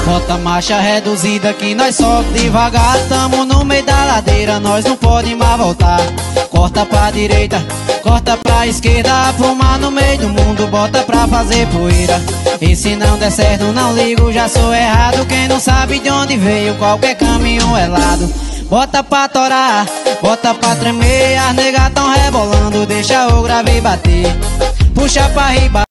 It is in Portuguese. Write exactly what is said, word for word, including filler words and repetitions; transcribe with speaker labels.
Speaker 1: Bota marcha reduzida que nós sobe devagar. Tamo no meio da ladeira, nós não pode mais voltar. Corta pra direita, corta pra esquerda. Fumar no meio do mundo, bota pra fazer poeira. E se não der certo não ligo, já sou errado. Quem não sabe de onde veio, qualquer caminho é lado. Bota pra torar, bota pra tremer. As negas tão rebolando, deixa o grave bater. Puxa pra riba.